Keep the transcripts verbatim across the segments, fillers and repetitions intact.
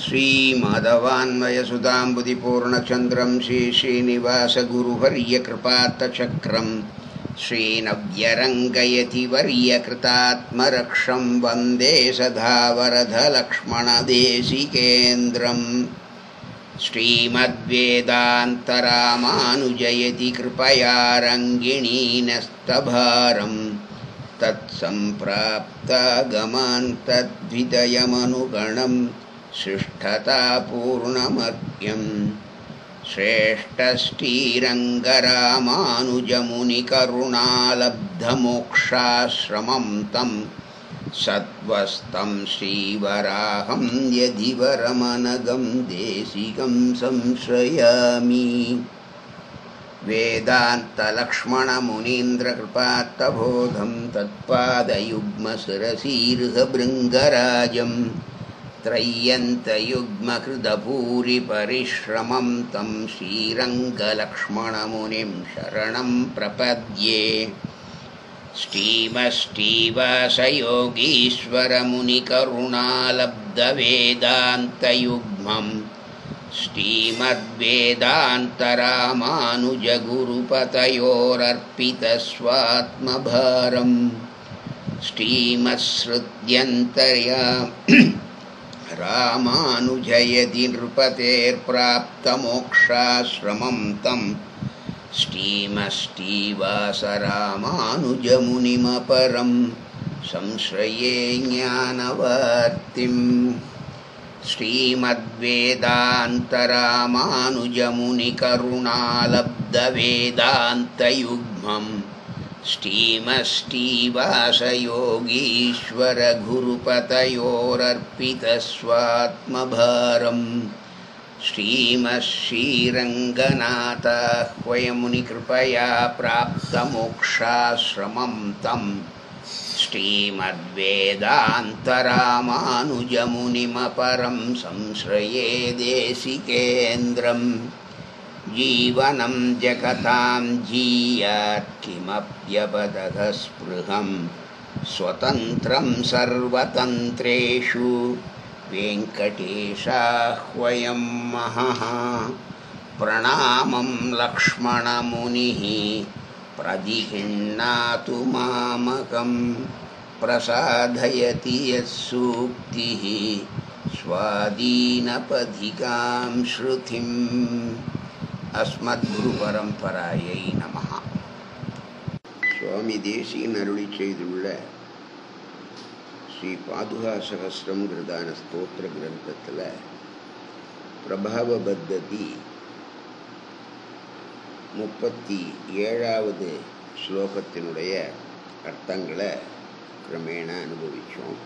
श्रीमाधवान्वयसुधाम्बुधिपूर्णचन्द्रं श्रीश्रीनिवासगुरुवर्यकृपात्तचक्रं श्रीनव्यरङ्गयतिवर्यकृतात्मरक्षं वन्दे सदा वरदलक्ष्मणदेशिकेन्द्रं श्रीमद्वेदान्तरामानुजयति कृपया रङ्गिणीनस्तभारम् तत्सम्प्राप्तागमान् तद्विदयमनुगणं शिष्ठतापूर्णमर्घ्यं श्रेष्ठश्रीरङ्गरामानुजमुनिकरुणालब्धमोक्षाश्रमं तं सत्त्वस्तं श्रीवराहं यदिवरमनघं देशिकं संश्रयामि। वेदान्तलक्ष्मणमुनीन्द्रकृपात्तबोधं तत्पादयुग्मशिरसीर्हभृङ्गराजं त्रय्यन्तयुग्मकृतभूरिपरिश्रमं तं श्रीरङ्गलक्ष्मणमुनिं शरणं प्रपद्ये। श्रीमश्रीवासयोगीश्वरमुनिकरुणालब्धवेदान्तयुग्मं श्रीमद्वेदान्तरामानुजगुरुपतयोरर्पितस्वात्मभारं श्रीमत्सृत्यन्तर्या रामानुजयति नृपतेर्प्राप्तमोक्षाश्रमं तं श्रीमश्रीवासरामानुजमुनिमपरं संश्रये ज्ञानवर्तिम्। श्रीमद्वेदान्तरामानुजमुनिकरुणालब्धवेदान्तयुग्मं श्रीमश्रीवासयोगीश्वरगुरुपतयोरर्पितस्वात्मभारं श्रीमश्रीरङ्गनाथाह्वयमुनिकृपया प्राप्तमोक्षाश्रमं तं श्रीमद्वेदान्तरामानुजमुनिमपरं संश्रये देशिकेन्द्रं। जीवनं जगतां जीयात् किमप्यपदघस्पृहं स्वतन्त्रं सर्वतन्त्रेषु वेङ्कटेशाह्वयं महः। प्रणामं लक्ष्मणमुनिः प्रदिहिण्णातु मामकं प्रसादयति यत्सूक्तिः स्वादीनपथिकां श्रुतिम्। अस्मद्गुरुपरम्परायै नमः। சுவாமி தேசிகன் அருளி செய்துள்ள ஸ்ரீ பாதுகா சகஸ்ரம்ங்கிறதான ஸ்தோத்திர கிரந்தத்தில் பிரபாவ பத்ததி முப்பத்தி ஏழாவது ஸ்லோகத்தினுடைய அர்த்தங்களை கிரமேண அனுபவித்தோம்.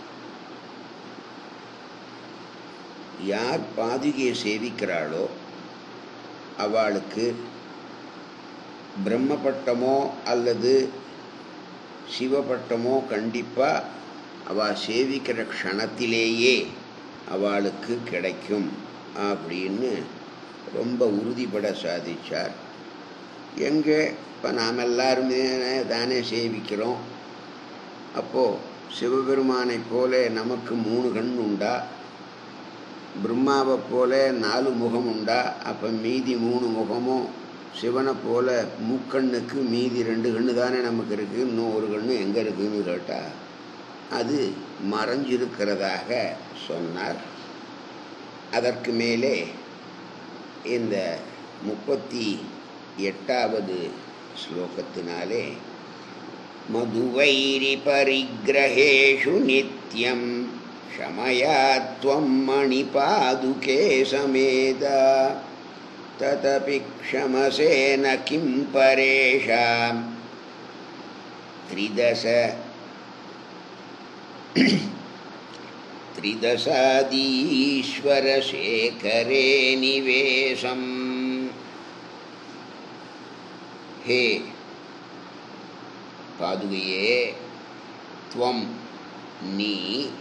யார் பாதுகையை சேவிக்கிறாளோ அவளுக்கு பிரம்மபட்டமோ அல்லது சிவபட்டமோ கண்டிப்பாக அவள் சேவிக்கிற க்ஷணத்திலேயே அவளுக்கு கிடைக்கும் அப்படின்னு ரொம்ப உறுதிப்பட சாதித்தார். எங்கே இப்போ நாம் எல்லாருமே தானே சேவிக்கிறோம். அப்போது சிவபெருமானை போல நமக்கு மூணு கண் உண்டா? பிரம்மாவை போல நாலு முகம் உண்டா? அப்போ மீதி மூணு முகமும் சிவனை போல முக்கண்ணுக்கு மீதி ரெண்டு கண்ணு தானே நமக்கு இருக்குது. இன்னும் ஒரு கண்ணு எங்கே இருக்குதுன்னு கேட்டால் அது மறைஞ்சிருக்கிறதாக சொன்னார். அதற்கு மேலே இந்த முப்பத்தி எட்டாவது ஸ்லோகத்தினாலே மதுவைரி பரிகிரஹேஷு நித்யம் க்ஷமயாத்வம் மணிபாதுகே சமேதா ததபி க்ஷமசேன கிம் பரேஷாம் த்ரிதச த்ரிதசாதீஸ்வரசேகரே நிவேசம். ஹே பாதுகையே, துவம் நீ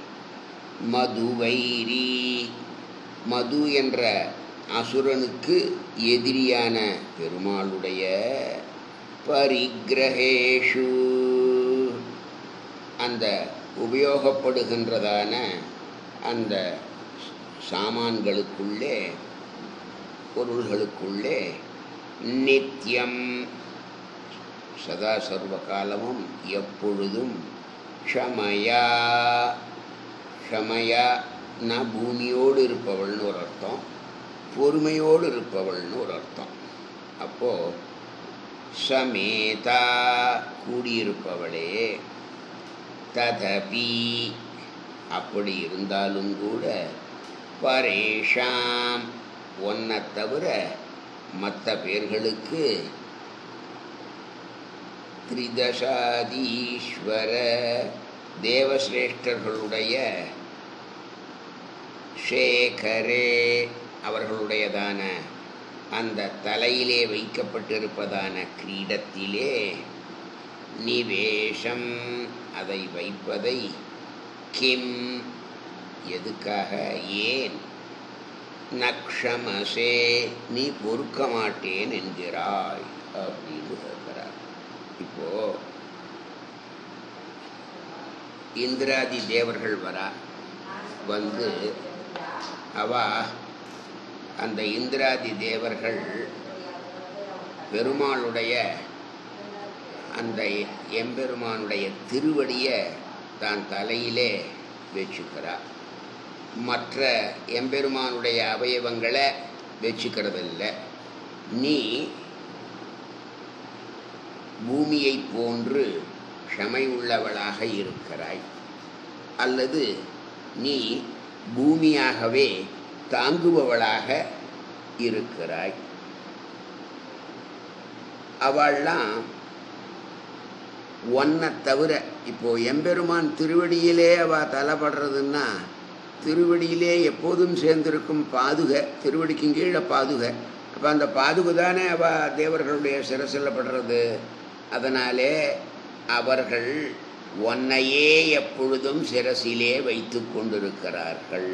மதுவைரி, மது என்ற அசுரனுக்கு எதிரியான பெருமாளுடைய பரிகிரஹேஷு அந்த உபயோகப்படுகின்றதான அந்த சாமான்களுக்குள்ளே பொருள்களுக்குள்ளே நித்தியம் சதா சர்வ காலமும் எப்பொழுதும் க்ஷமயா க்ஷமயா நான் பூமியோடு இருப்பவள்னு ஒரு அர்த்தம், பொறுமையோடு இருப்பவள்னு ஒரு அர்த்தம். அப்போது சமேதா கூடியிருப்பவளே, ததபி அப்படி இருந்தாலும் கூட பரேஷாம் ஒன்றை தவிர மற்ற பேர்களுக்கு திரிதசாதீஸ்வர தேவசிரேஷ்டர்களுடைய சேகரே அவர்களுடையதான அந்த தலையிலே வைக்கப்பட்டிருப்பதான கிரீடத்திலே நிவேஷம் அதை வைப்பதை கிம் எதுக்காக ஏன் நக்ஷமசே நீ பொறுக்க மாட்டேன் என்கிறாய் அப்படின்னு கேட்கிறார். இப்போ இந்திராதி தேவர்கள் வரா வந்து அவ அந்த இந்திராதி தேவர்கள் பெருமாளுடைய அந்த எம்பெருமானுடைய திருவடியை தான் தலையிலே வச்சுக்கிறார். மற்ற எம்பெருமானுடைய அவயவங்களை வச்சுக்கிறதில்லை. நீ பூமியை போன்று க்ஷமை உள்ளவளாக இருக்கிறாய், அல்லது நீ பூமியாகவே தாங்குபவளாக இருக்கிறாய். அவள்லாம் ஒன்றை தவிர இப்போ எம்பெருமான் திருவடியிலே அவள் தலைப்படுறதுன்னா திருவடியிலே எப்போதும் சேர்ந்திருக்கும் பாதுகை, திருவடிக்கும் கீழே பாதுகை. அப்போ அந்த பாதுகை தானே அவள் தேவர்களுடைய சிரசில் படுறது. அதனாலே அவர்கள் ஒன்னையே எப்பொழுதும் சிரசிலே வைத்து கொண்டிருக்கிறார்கள்.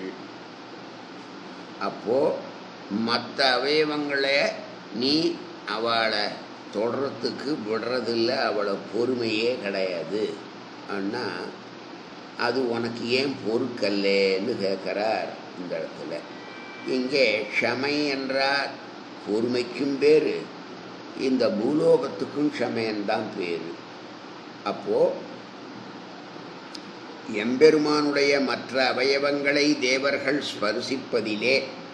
அப்போ மற்ற அவயவங்களை நீ அவளை தொடரத்துக்கு விடுறதில்லை, அவளை பொறுமையே கிடையாது. ஆனால் அது உனக்கு ஏன் பொறுக்கல்லேன்னு கேட்குறார் இந்த இடத்துல. இங்கே க்ஷமை என்றால் பொறுமைக்கும் பேர், இந்த பூலோகத்துக்கும் க்ஷமையன்தான் பேர். அப்போது எம்பெருமானுடைய மற்ற அவயவங்களை தேவர்கள் ஸ்பர்சிப்பதிலே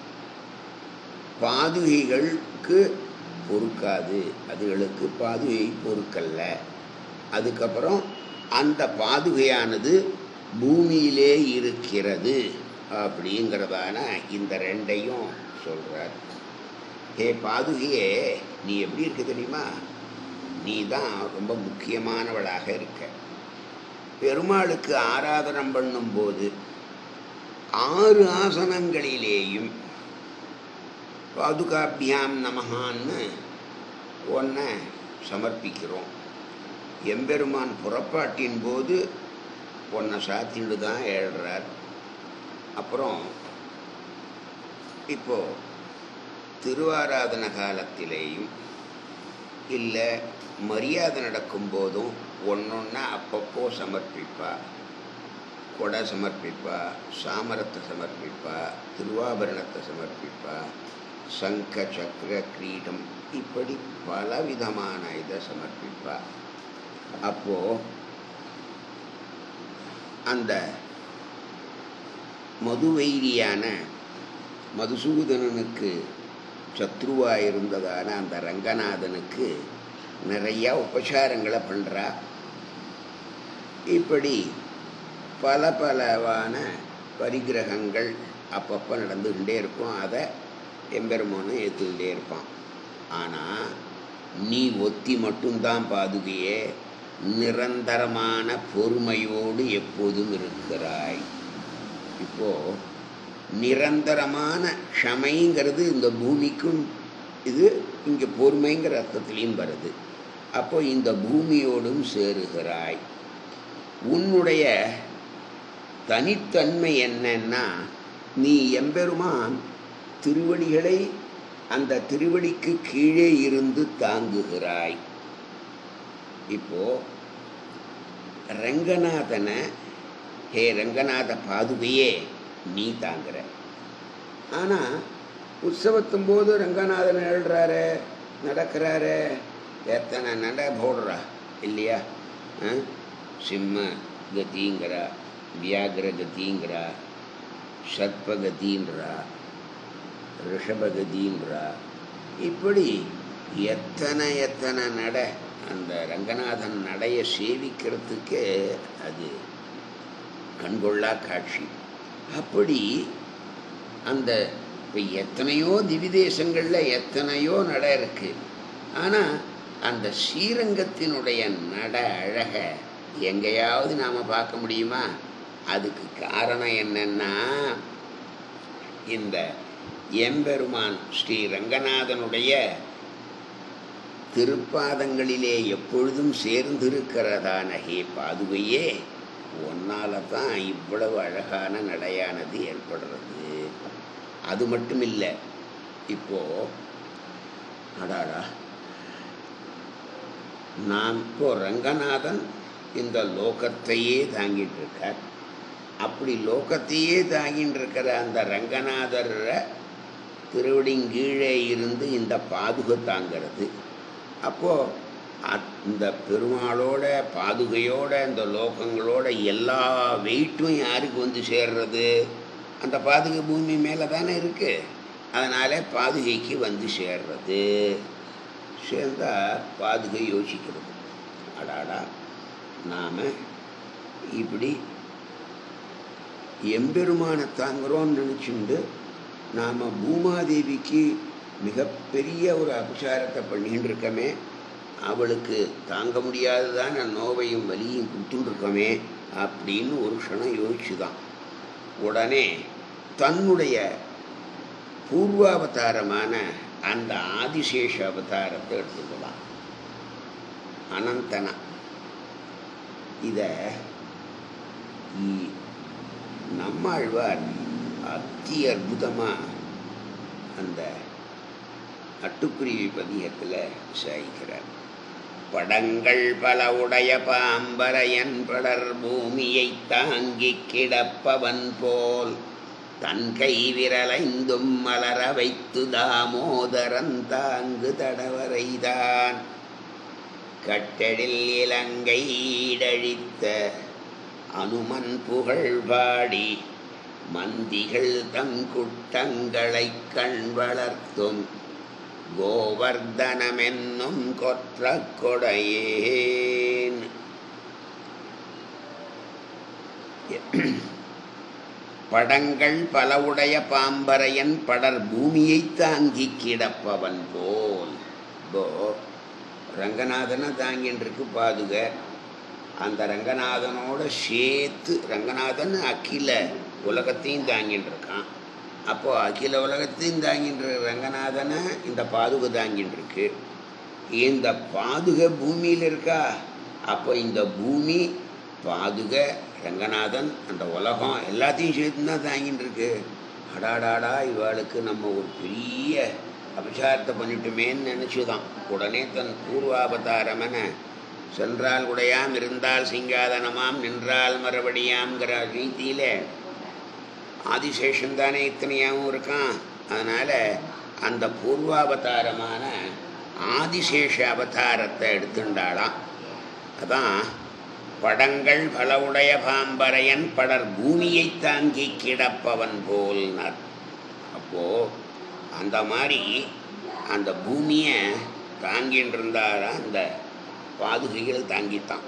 பாதுகைகளுக்கு பொறுக்காது, அதுகளுக்கு பாதுகை பொறுக்கல்ல. அதுக்கப்புறம் அந்த பாதுகையானது பூமியிலே இருக்கிறது அப்படிங்கிறதான இந்த ரெண்டையும் சொல்கிறார். ஹே பாதுகையே, நீ எப்படி இருக்க தெரியுமா? நீ தான் ரொம்ப முக்கியமானவளாக இருக்க. பெருமாளுக்கு ஆராதனம் பண்ணும்போது ஆறு ஆசனங்களிலேயும் பாதுகாபியாம் நமகான்னு ஒன்றை சமர்ப்பிக்கிறோம். எம்பெருமான் புறப்பாட்டின் போது ஒன்றை சாத்திட்டு தான் ஏழுறார். அப்புறம் இப்போது திருவாராதன காலத்திலேயும் இல்லை மரியாதை நடக்கும்போதும் ஒன்றொன்னா அப்பப்போ சமர்ப்பிப்பா. கொடை சமர்ப்பிப்பா, சாமரத்தை சமர்ப்பிப்பா, திருவாபரணத்தை சமர்ப்பிப்பா, சங்க சக்கர கிரீடம், இப்படி பலவிதமான இதை சமர்ப்பிப்பா. அப்போது அந்த மதுவைரியான மதுசூதனனுக்கு சத்ருவாக இருந்ததான அந்த ரங்கநாதனுக்கு நிறையா உபசாரங்களை பண்ணுறா. இப்படி பல பலவான பரிகிரகங்கள் அப்பப்போ நடந்துக்கிட்டே இருக்கும். அதை எம்பெருமானும் ஏற்றுக்கிட்டே இருப்பான். ஆனால் நீ ஒத்தி மட்டும்தான் பாதுகையே நிரந்தரமான பொறுமையோடு எப்போதும் இருக்கிறாய். இப்போது நிரந்தரமான க்ஷமைங்கிறது இந்த பூமிக்கும் இது இங்கே பொறுமைங்கிற அர்த்தத்திலையும் வருது. அப்போ இந்த பூமியோடும் சேருகிறாய். உன்னுடைய தனித்தன்மை என்னன்னா, நீ எம்பெருமான் திருவடிகளை அந்த திருவடிக்கு கீழே இருந்து தாங்குகிறாய். இப்போ ரங்கநாதனை, ஹே ரங்கநாத பாதுகையே, நீ தாங்குற. ஆனால் உற்சவத்தும் போது ரங்கநாதன் எழுறாரு, நடக்கிறாரு, எத்தனை நட போடுறா இல்லையா? சிம்ம கதிங்கிறா, வியாகிர கதிங்கிறா, சர்ப்பகதின்றா, ரிஷபகதின்றா, இப்படி எத்தனை எத்தனை நட. அந்த ரங்கநாதன் நடைய சேவிக்கிறதுக்கு அது கண்கொள்ளா காட்சி. அப்படி அந்த இப்போ எத்தனையோ திவிதேசங்களில் எத்தனையோ நட இருக்கு. ஆனால் அந்த ஸ்ரீரங்கத்தினுடைய நட அழக எங்கேயாவது நாம் பார்க்க முடியுமா? அதுக்கு காரணம் என்னன்னா, இந்த எம்பெருமான் ஸ்ரீ ரங்கநாதனுடைய திருப்பாதங்களிலே எப்பொழுதும் சேர்ந்திருக்கிறதான ஹே பாதுகையே, ஒன்னால தான் இவ்வளவு அழகான நடையானது ஏற்படுறது. அது மட்டும் இல்லை, இப்போ அடாடா நான் இப்போ ரங்கநாதன் இந்த லோகத்தையே தாங்கிட்டு இருக்கார். அப்படி லோகத்தையே தாங்கிட்டு இருக்கிற அந்த ரங்கநாதர் திருவடிங்கீழே இருந்து இந்த பாதுகை தாங்கிறது. அப்போது இந்த பெருமாளோட பாதுகையோட இந்த லோகங்களோட எல்லா வெயிட்டும் யாருக்கு வந்து சேர்றது? அந்த பாதுகை பூமி மேலே தானே இருக்குது. அதனால் பாதுகைக்கு வந்து சேர்றது. சேர்ந்தால் பாதுகை யோசிக்கிறது, அடாடா நாம் இப்படி எம்பெருமானை தாங்குறோன்னு நினச்சிண்டு நாம் பூமாதேவிக்கு மிகப்பெரிய ஒரு அபசாரத்தை பண்ணிகிட்டு இருக்கோமே, அவளுக்கு தாங்க முடியாததான நோவையும் வலியும் கொடுத்துட்டுருக்கோமே அப்படின்னு ஒரு க்ஷணம் யோசிச்சு தான் உடனே தன்னுடைய பூர்வாவதாரமான அந்த ஆதிசேஷ அவதாரத்தை எடுத்துக்கலாம். அனந்தனா இதை நம்மாழ்வார் அத்தி அற்புதமாக அந்த அட்டுக்குருவி பதிகத்தில் சாய்க்கிறார். படங்கள் பல உடைய பாம்பரையன் படர் பூமியை தாங்கி கிடப்பவன் போல் தன் கை விரலைந்தும் மலர வைத்து தாமோதரன் தாங்கு தடவரைதான் கட்டெழில் இலங்கை ஈடழித்த அனுமன் புகழ் பாடி மந்திகள் தம் குட்டங்களை கண் வளர்த்தும் கோவர்தனமென்னும் கொற்ற கொடையேன். படங்கள் பலவுடைய பாம்பரையன் படர் பூமியை தாங்கி கிடப்பவன் போல். இப்போ ரங்கநாதனை தாங்கின்னு இருக்கு பாதுகை. அந்த ரங்கநாதனோட சேர்த்து ரங்கநாதன் அகில உலகத்தையும் தாங்கின்னு இருக்கான். அப்போது அகில உலகத்தையும் தாங்கின்ற ரங்கநாதனை இந்த பாதுகை தாங்கின்னு இருக்கு. இந்த பாதுகை பூமியில் இருக்கா. அப்போ இந்த பூமி பாதுகை ரங்கநாதன் அந்த உலகம் எல்லாத்தையும் சேர்த்து தான் தாங்கின்னு இருக்கு. அடாடாடா இவாளுக்கு நம்ம ஒரு பெரிய அபிசாரத்தை பண்ணிட்டோமேன்னு நினச்சிதான் உடனே தன் பூர்வாவதாரமென சென்றால் உடையாம் இருந்தால் சிங்காதனமாம் நின்றால் மறுபடியாம்ங்கிற ரீதியில் ஆதிசேஷன் தானே இத்தனையாகவும் இருக்கான். அதனால் அந்த பூர்வாவதாரமான ஆதிசேஷ அவதாரத்தை எடுத்துட்டாளாம். அதான் படங்கள் பலவுடைய பாம்பரையன் படர் பூமியை தாங்கி கிடப்பவன் போல்னார். அப்போது அந்த மாதிரி அந்த பூமியை தாங்கின்னு இருந்தாரா அந்த பாதுகைகள் தாங்கித்தான்.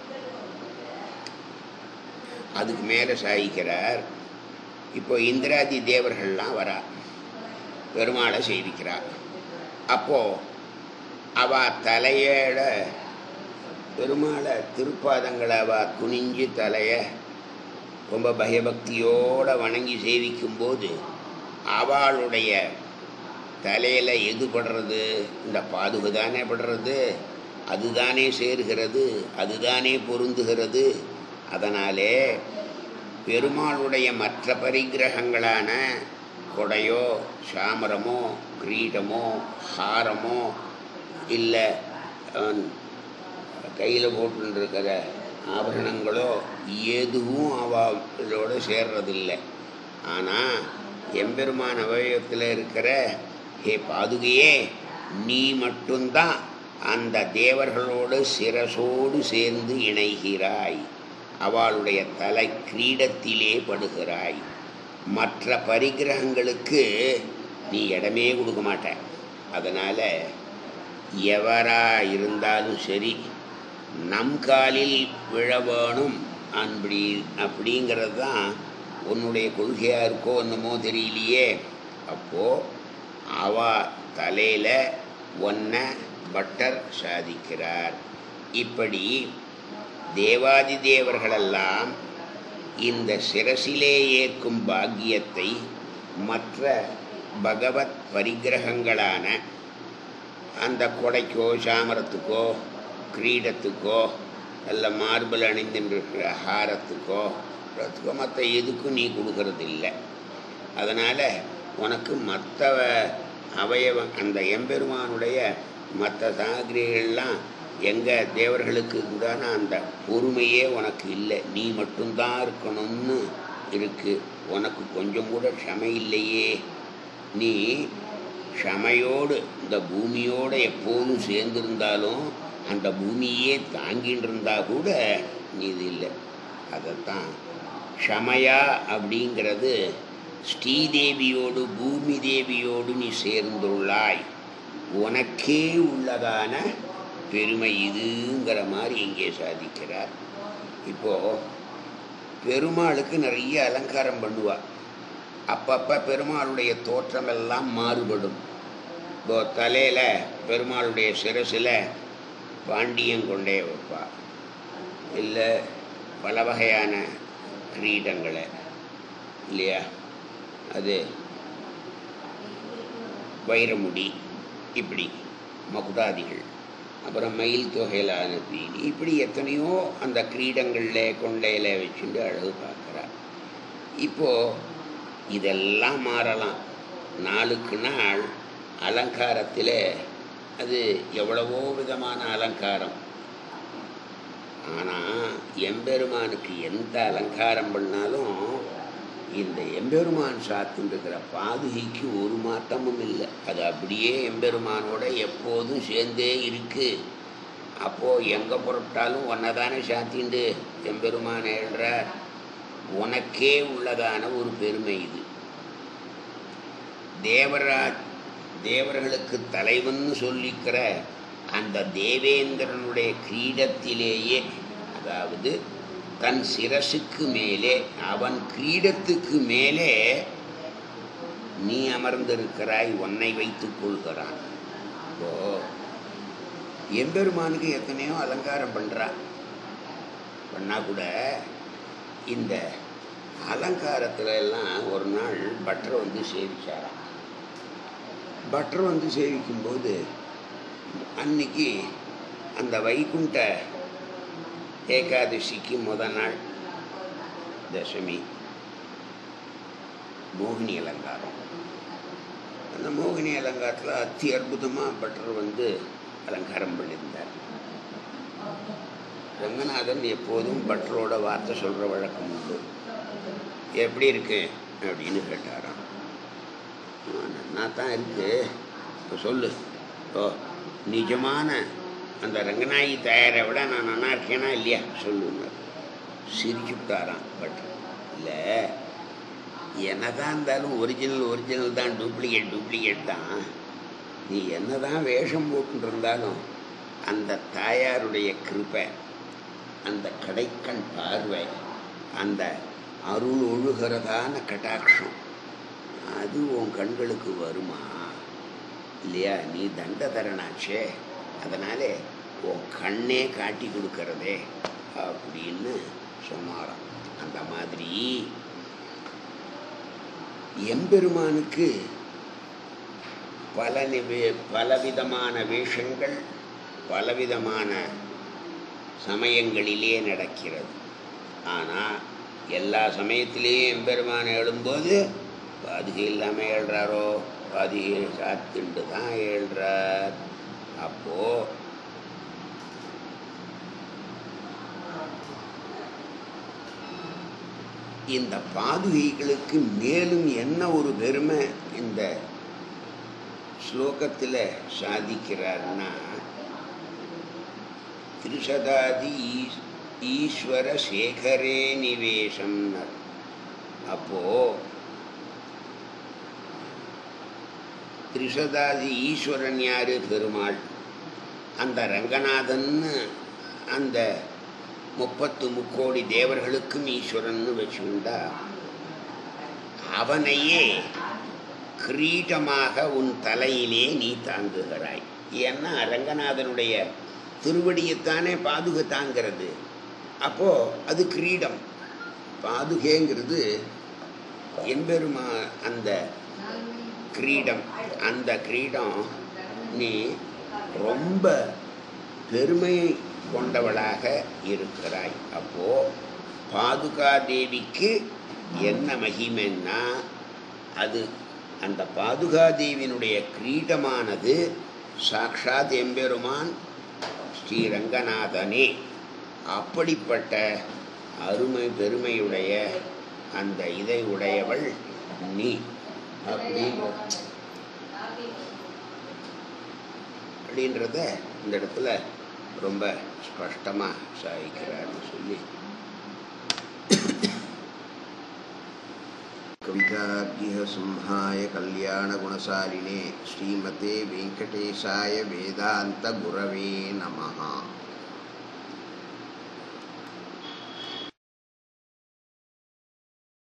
அதுக்கு மேலே சாய்க்கிறார். இப்போ இந்திராதி தேவர்கள்லாம் வரா, பெருமாளை சேவிக்கிறார். அப்போது அவ தலையோட பெருமாளை திருப்பாதங்களை அவ குனிஞ்சு தலையை ரொம்ப பயபக்தியோடு வணங்கி சேவிக்கும்போது அவளுடைய தலையில் எது படுறது? இந்த பாதுகை தானே படுறது, அதுதானே சேருகிறது, அதுதானே பொருந்துகிறது. அதனாலே பெருமாளுடைய மற்ற பரிகிரகங்களான கொடையோ சாமரமோ கிரீடமோ ஹாரமோ இல்லை கையில் போட்டுருக்கிற ஆபரணங்களோ எதுவும் அவளோட சேர்றதில்லை. ஆனால் எம்பெருமான் அவயவத்தில் இருக்கிற ஹே பாதுகையே, நீ மட்டும்தான் அந்த தேவர்களோடு சிரசோடு சேர்ந்து இணைகிறாய், அவளுடைய தலை கிரீடத்திலே படுகிறாய். மற்ற பரிகிரகங்களுக்கு நீ இடமே கொடுக்க மாட்ட. அதனால் எவரா இருந்தாலும் சரி நம் காலில் விழ வேணும் அப்படி அப்படிங்கிறது தான் உன்னுடைய கொள்கையாக இருக்கோ என்னமோ தெரியலையே. அப்போது அவ தலையில் ஒன்றை பட்டர் சாதிக்கிறார். இப்படி தேவாதி தேவர்களெல்லாம் இந்த சிரசிலே ஏற்கும் பாக்கியத்தை மற்ற பகவத் பரிகிரகங்களான அந்த கொடைக்கோ சாமரத்துக்கோ கிரீடத்துக்கோ அல்ல மார்பிள் அணிந்திருக்கிற ஹாரத்துக்கோ மற்ற எதுக்கும் நீ கொடுக்கறதில்லை. அதனால் உனக்கு மற்ற அவயவம் அந்த எம்பெருமானுடைய மற்ற சாகிரிகள்லாம் எங்கள் தேவர்களுக்கு இருந்தானா அந்த பொறுமையே உனக்கு இல்லை. நீ மட்டும்தான் இருக்கணும்னு இருக்குது. உனக்கு கொஞ்சம் கூட க்ஷமை இல்லையே. நீ க்ஷமையோடு இந்த பூமியோடு எப்போதும் சேர்ந்திருந்தாலும் அந்த பூமியே தாங்கிட்டு இருந்தால் கூட நீ இது இல்லை. அதைத்தான் க்ஷமையா அப்படிங்கிறது ஸ்ரீதேவியோடு பூமி தேவியோடு நீ சேர்ந்துள்ளாய், உனக்கே உள்ளதான பெருமை இதுங்கிற மாதிரி இங்கே சாதிக்கிறார். இப்போது பெருமாளுக்கு நிறைய அலங்காரம் பண்ணுவாள். அப்பப்போ பெருமாளுடைய தோற்றமெல்லாம் மாறுபடும். இப்போ தலையில் பெருமாளுடைய சிரசில் பாண்டியங்கொண்டே வைப்பா, இல்லை பல வகையான கிரீடங்களை இல்லையா, அது வைரமுடி, இப்படி மகுடாதிகள், அப்புறம் மயில் தொகையில் அனுப்பி இப்படி எத்தனையோ அந்த கிரீடங்களில் கொண்டையில் வச்சுட்டு அழகு பார்க்குறார். இப்போது இதெல்லாம் மாறலாம். நாளுக்கு நாள் அலங்காரத்தில் அது எவ்வளவோ விதமான அலங்காரம். ஆனால் எம்பெருமானுக்கு எந்த அலங்காரம் பண்ணாலும் இந்த எம்பெருமான் சாத்துருக்கிற பாதுகைக்கு ஒரு மாற்றமும் இல்லை. அது அப்படியே எம்பெருமானோட எப்போதும் சேர்ந்தே இருக்குது. அப்போது எங்கே புறப்பட்டாலும் ஒன்றை தானே சாத்திண்டு எம்பெருமான் எழுறார். உனக்கே உள்ளதான ஒரு பெருமை இது. தேவராஜ் தேவர்களுக்கு தலைவன்னு சொல்லிக்கிற அந்த தேவேந்திரனுடைய கிரீடத்திலேயே, அதாவது தன் சிரசுக்கு மேலே, அவன் கிரீடத்துக்கு மேலே நீ அமர்ந்திருக்கிறாய், உன்னை வைத்துக் கொள்கிறான். இப்போ எம்பெருமானுக்கு எத்தனையோ அலங்காரம் பண்ணுறா. பண்ணா கூட இந்த அலங்காரத்துல எல்லாம் ஒரு நாள் பட்டர் வந்து சேவிச்சாராம். பட்டர் வந்து சேவிக்கும்போது அன்னைக்கு அந்த வைகுண்ட ஏகாதசிக்கு முத நாள் தசமி மோகினி அலங்காரம். அந்த மோகினி அலங்காரத்தில் அத்தி அற்புதமாக பட்டர் வந்து அலங்காரம் பண்ணியிருந்தார். ரங்கநாதன் எப்போதும் பட்டரோட வார்த்தை சொல்கிற வழக்கம் உண்டு. எப்படி இருக்கு அப்படின்னு கேட்டாராம். நன்னா தான் இருக்கு, இப்போ சொல்லு, ஓ நிஜமான அந்த ரங்கநாயகி தயாரை விட நான் நல்லா இருக்கேனா இல்லையா சொல்லுங்க. சிரிச்சுட்டாராம் பட்டர். இல்லை, என்னதான் இருந்தாலும் ஒரிஜினல் ஒரிஜினல் தான், டூப்ளிகேட் டூப்ளிகேட் தான். நீ என்ன தான் வேஷம் போட்டு இருந்தாலும் அந்த தாயாருடைய கிருபை, அந்த கடைக்கண் பார்வை, அந்த அருள் ஒழுகிறதான கட்டாட்சம், அது உன் கண்களுக்கு வருமா இல்லையா? நீ தண்டதரனாச்சே, அதனாலே உன் கண்ணே காட்டி கொடுக்கறதே அப்படின்னு சொன்னாராம். அந்த மாதிரி எம்பெருமானுக்கு பல பலவிதமான வேஷங்கள் பலவிதமான சமயங்களிலே நடக்கிறது. ஆனால் எல்லா சமயத்திலேயும் எம்பெருமான் எழும்போது பாதுகை இல்லாமல் ஏழ்றாரோ, பாதுகை சாத்துண்டு தான் ஏழ்றார். அப்போது இந்த பாதுகைகளுக்கு மேலும் என்ன ஒரு பெருமை இந்த ஸ்லோகத்தில் சாதிக்கிறார்னா, திரிசதாதி ஈஸ்வர சேகரே நிவேசம். அப்போ திரிசதாதி ஈஸ்வரன் யாரு? பெருமாள். அந்த ரங்கநாதன் அந்த முப்பத்து முக்கோடி தேவர்களுக்கும் ஈஸ்வரன் வச்சுண்டா, அவனையே கிரீடமாக உன் தலையிலே நீ தாங்குகிறாய். ஏன்னா ரங்கநாதனுடைய திருவடியைத்தானே பாதுகை தாங்கிறது. அப்போ அது கிரீடம். பாதுகைங்கிறது எம்பெருமா அந்த கிரீடம். அந்த கிரீடம் நீ ரொம்ப பெருமை கொண்டவளாக இருக்கிறாய். அப்போ பாதுகா தேவிக்கு என்ன மகிமைன்னா, அது அந்த பாதுகாதேவியினுடைய கிரீடமானது சாக்ஷாத் எம்பெருமான் ஸ்ரீரங்கநாதனே. அப்படிப்பட்ட அருமை பெருமையுடைய அந்த இதை உடையவள் நீ. அப்படி அப்படின்றத இந்த இடத்துல ரொம்ப ஸ்பஷ்டமாக சாதிக்கிறார்னு சொல்லி, கவிதார்க்கிக சிம்ஹாய கல்யாண குணசாலினே ஸ்ரீமதே வெங்கடேசாய வேதாந்த குரவே நமஹ.